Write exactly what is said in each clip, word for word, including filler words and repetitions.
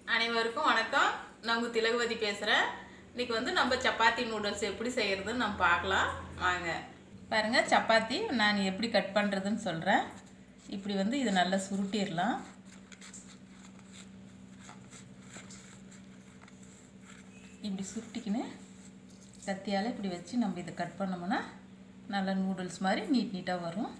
அனைவருக்கும் வணக்கம். நான் உங்க திலகவதி பேசுறேன். இன்னைக்கு வந்து நம்ம சப்பாத்தி நூடுல்ஸ் எப்படி செய்யறதுன்னு நம்ம பார்க்கலாம் வாங்க. பாருங்க, சப்பாத்தி நான் எப்படி கட் பண்றதுன்னு சொல்றேன். இப்படி வந்து இது நல்லா சுருட்டிடலாம். இப்படி சுருட்டிக்கின்னு கத்தியால் இப்படி வச்சு நம்ம இதை கட் பண்ணோம்னா நல்லா நூடுல்ஸ் மாதிரி நீட் நீட்டாக வரும்.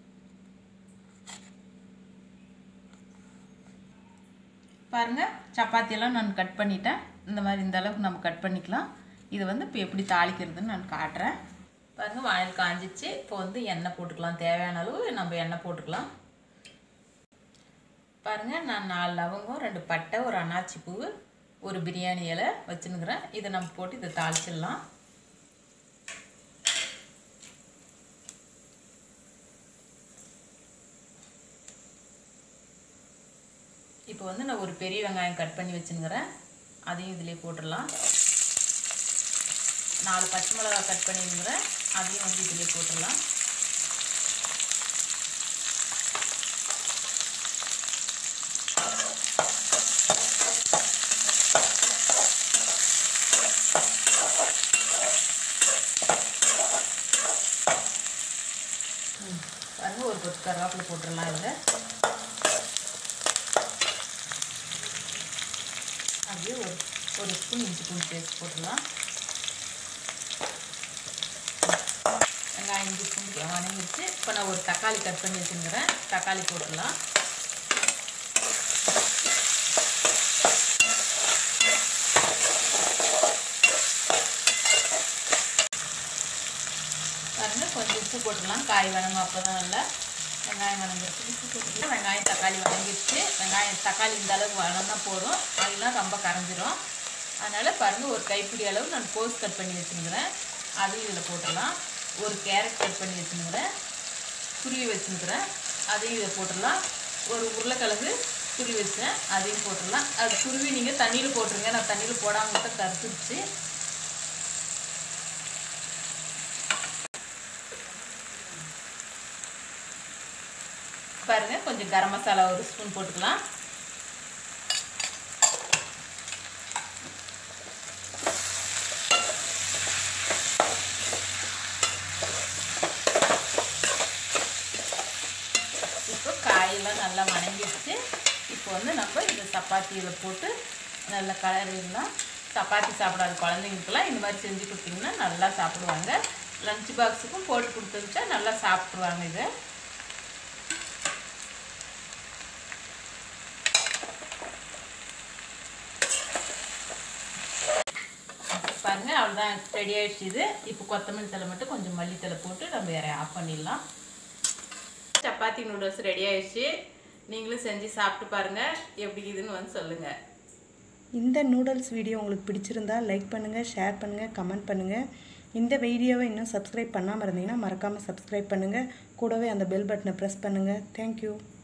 பாருங்க, சப்பாத்தியெல்லாம் நான் கட் பண்ணிட்டேன். இந்த மாதிரி இந்த அளவுக்கு நம்ம கட் பண்ணிக்கலாம். இது வந்து இப்போ எப்படி தாளிக்கிறதுன்னு நான் காட்டுறேன். பாருங்க, வானல் காஞ்சிச்சு. இப்போ வந்து எண்ணெய் போட்டுக்கலாம். தேவையான அளவு நம்ம எண்ணெய் போட்டுக்கலாம். பாருங்க, நான் நாலு லவங்கம், ரெண்டு பட்டை, ஒரு அன்னாச்சி பூ, ஒரு பிரியாணி இலை வச்சுன்னுக்கிறேன். இதை நம்ம போட்டு இதை தாளிச்சிடலாம். இப்போ வந்து நான் ஒரு பெரிய வெங்காயம் கட் பண்ணி வச்சுருக்கிறேன். அதையும் இதிலே போட்டுடலாம். நாலு பச்சை மிளகா கட் பண்ணிருக்கிறேன். அதையும் வந்து இதிலே போட்டுடலாம். பாருங்க, ஒரு கொத்து கருவேப்பிலை போட்டுடலாம். இதில் அப்படியே ஒரு ஒரு ஸ்பூன் இஞ்சி பூண்டு பேஸ்ட் போட்டுடலாம். வெங்காயம் இஞ்சி பூண்டு வணங்கிடுச்சு. இப்போ நான் ஒரு தக்காளி கட் பண்ணி வச்சுருக்கிறேன். தக்காளி போட்டுடலாம். பாருங்க, கொஞ்சம் உப்பு போட்டுடலாம். காய் வணங்கும். அப்போ தான் நல்லா வெங்காயம் வணங்கிடுச்சு. உப்பு போட்டுக்கலாம். வெங்காயம் தக்காளி வணங்கிடுச்சு. வெங்காயம் தக்காளி இந்த அளவுக்கு வணங்கினா போதும். அதெல்லாம் ரொம்ப கரைஞ்சிரும். அதனால் பாருங்கள், ஒரு கைப்பிடி அளவு நான் கோஸ் கட் பண்ணி வச்சுருக்கிறேன். அதையும் இதில் போட்டுடலாம். ஒரு கேரட் கட் பண்ணி வச்சுருக்கிறேன். துருவி வச்சுருக்கிறேன். அதையும் இதை போட்டுடலாம். ஒரு உருளைக்கிழங்கு துருவி வச்சேன். அதையும் போட்டுடலாம். அது துருவி நீங்கள் தண்ணியில் போட்டுருங்க. நான் தண்ணியில் போடாமல் மட்டும் கரைச்சிடுச்சு. பாருங்கள், கொஞ்சம் கரம் மசாலா ஒரு ஸ்பூன் போட்டுக்கலாம். இப்போ காயெல்லாம் நல்லா வணங்கிடுச்சு. இப்போ வந்து நம்ம இந்த சப்பாத்தியில் போட்டு நல்லா கலரிடலாம். சப்பாத்தி சாப்பிடாத குழந்தைங்களுக்கெல்லாம் இந்த மாதிரி செஞ்சு கொடுத்தீங்கன்னா நல்லா சாப்பிடுவாங்க. லஞ்ச் பாக்ஸுக்கும் போட்டு கொடுத்துச்சா நல்லா சாப்பிட்ருவாங்க. இதை பாருங்க, அவ்வளோதான் ரெடி ஆகிடுச்சு. இது இப்போ கொத்தமல்லி தலை மட்டும் கொஞ்சம் மல்லித்தலை போட்டு நம்ம வேற ஆஃப் பண்ணிடலாம். சப்பாத்தி நூடுல்ஸ் ரெடி ஆகிடுச்சு. நீங்களும் செஞ்சு சாப்பிட்டு பாருங்கள், எப்படி இதுன்னு வந்து சொல்லுங்கள். இந்த நூடுல்ஸ் வீடியோ உங்களுக்கு பிடிச்சிருந்தா லைக் பண்ணுங்கள், ஷேர் பண்ணுங்கள், கமெண்ட் பண்ணுங்கள். இந்த வீடியோவை இன்னும் சப்ஸ்கிரைப் பண்ணாமல் இருந்தீங்கன்னா மறக்காமல் சப்ஸ்கிரைப் பண்ணுங்கள். கூடவே அந்த பெல் பட்டனை ப்ரெஸ் பண்ணுங்கள். தேங்க்யூ.